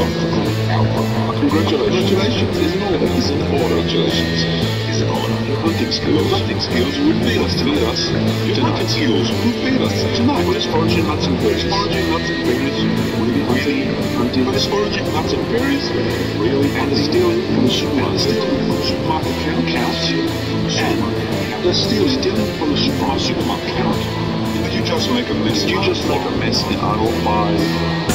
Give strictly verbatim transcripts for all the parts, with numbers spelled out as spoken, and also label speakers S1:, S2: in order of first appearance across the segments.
S1: Congratulations. Is in order. Is in order. Congratulations. Is in order. Your hunting skills. Your hunting skills reveal us to us. Your hunting skills reveal us tonight. What is foraging nuts and berries? Foraging nuts and berries. Really hunting. Hunting. What is foraging nuts and berries? Really and stealing from the supermarket. Stealing from the supermarket count. And the stealing stealing from the supermarket count. Did you just make a mess? Did you just make a mess in aisle five?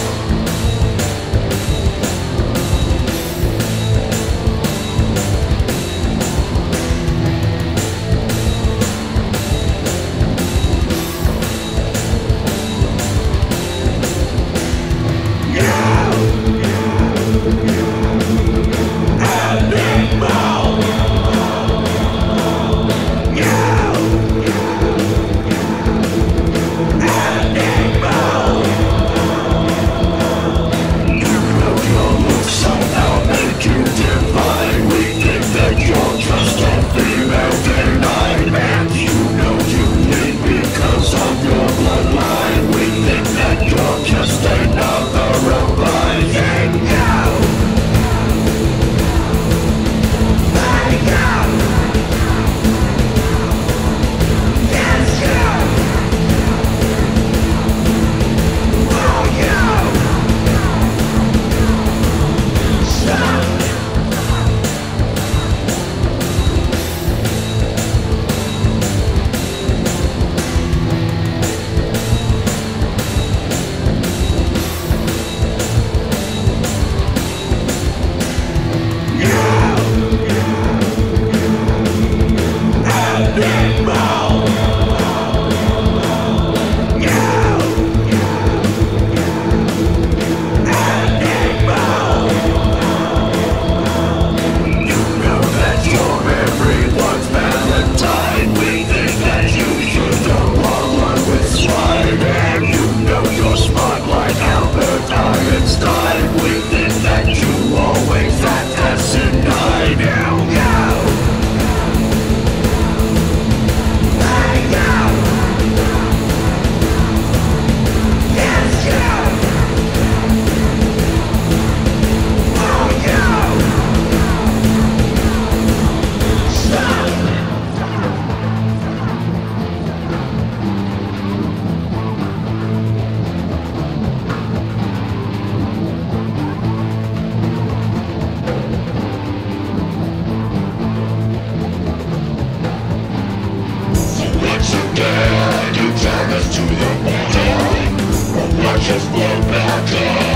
S2: Just blow back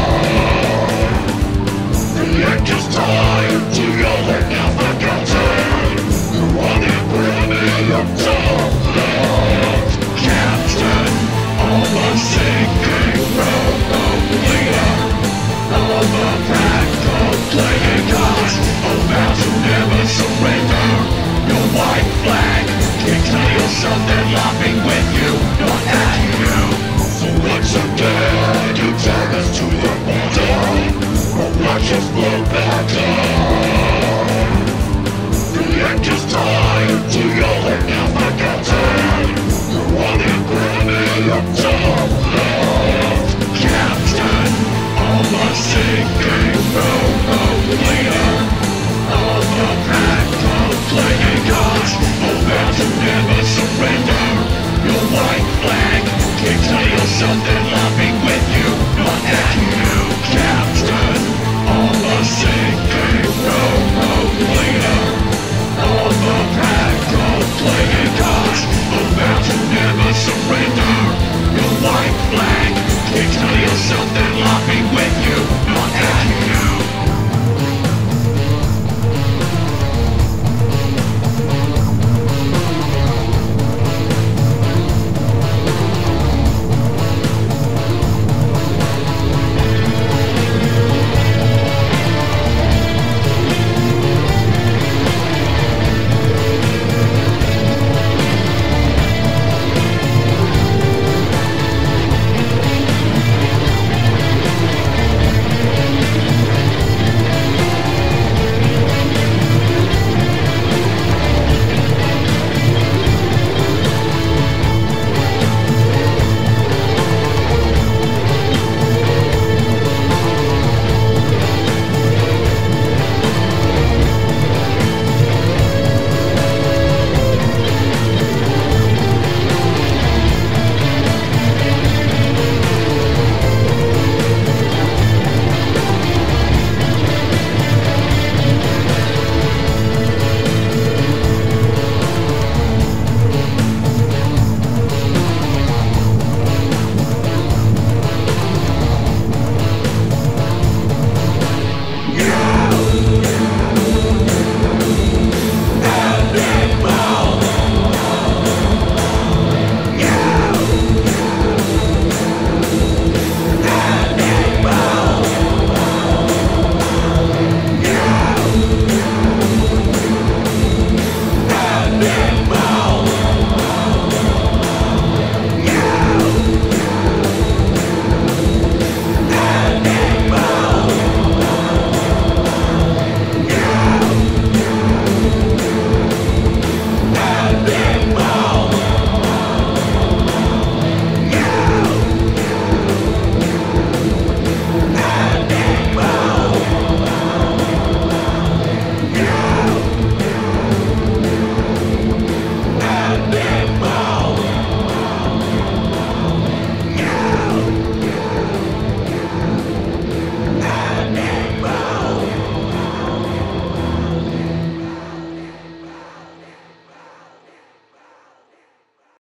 S2: up. The end is time to your head now forgotten. You are the epitome of tough love. Captain of a sinking road, the leader of a pack of playing cards, about to never surrender. Your white flag, can't tell yourself they're laughing with you, not at you. So once again you tag us to the border, or watch us blow back up. The end is time to your head now forgotten. You are the epitome of tough love. Captain of a sinking